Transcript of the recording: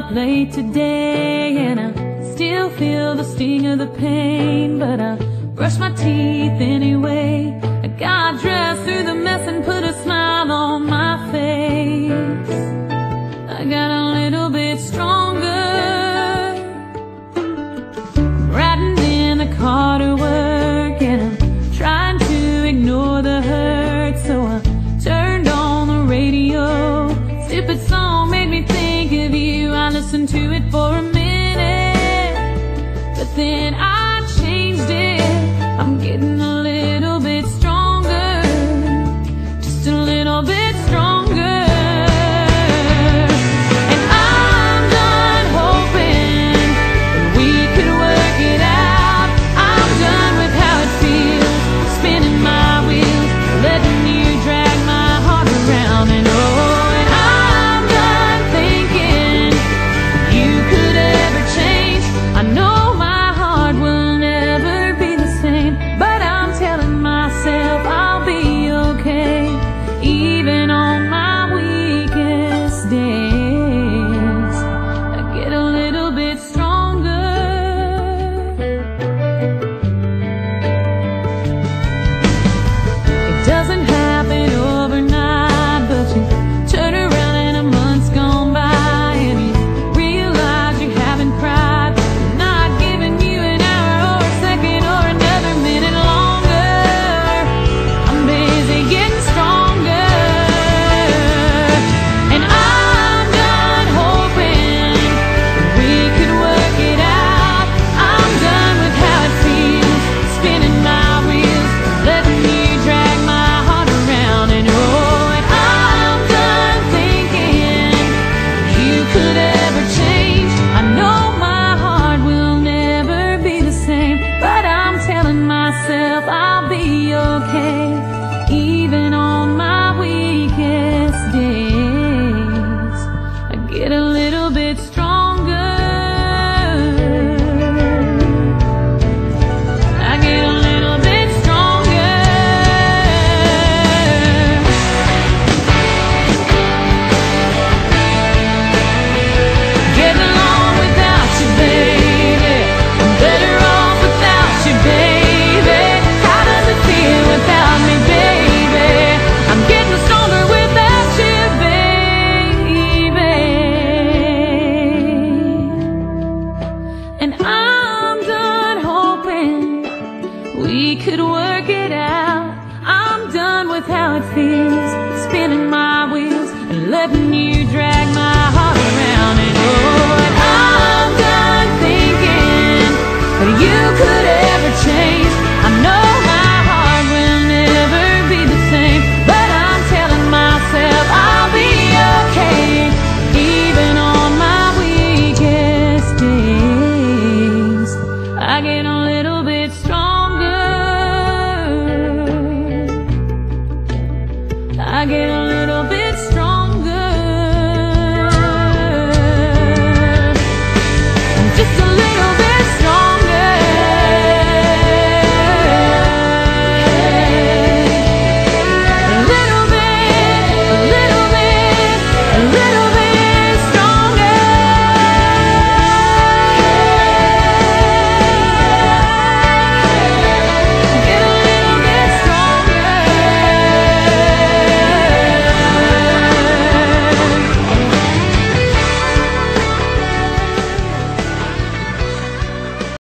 up late today, and I still feel the sting of the pain, but I brush my teeth anyway. I got dressed through the mess and put a smile on my face. I got a little bit stronger, riding in the car to work, and I'm trying to ignore the hurt, so I turned on the radio. Stupid song made me think of you. I listened to it for a minute, but then I changed it. I'm getting a little bit stronger, just a little bit stronger. And I'm done hoping we could work it out. I'm done with how it feels, spinning my wheels, letting you drag my heart around. And oh, and I'm done thinking you could ever change. I know my heart will never be the same, but I'm telling myself I'll be okay, even on my weakest days. I get a little bit stronger. It doesn't happen overnight, but you turn around and a month's gone by, and you realize you haven't cried. I'm not giving you an hour or a second or another minute longer. I'm busy getting stronger, and I'm done hoping we could work it out. I'm done with how it feels, spinning my wheels, letting you drag my heart around. And oh, and I'm done thinking you could ever change. I know my heart will never be the same, but I'm telling myself I'll be okay, even on my weakest days. I get a little bit stronger. I get a little bit stronger. Getting along without you, baby. I'm better off without you, baby. How does it feel without me, baby? I'm getting stronger without you, baby. And I'm done hoping we could work it out. I'm done with how it feels, spinning my wheels and letting you drag my heart around. And oh, and I'm done thinking that you could ever change. I know my heart will never be the same, but I'm telling myself I'll be okay, even on my weakest days. I get a little bit stronger. I get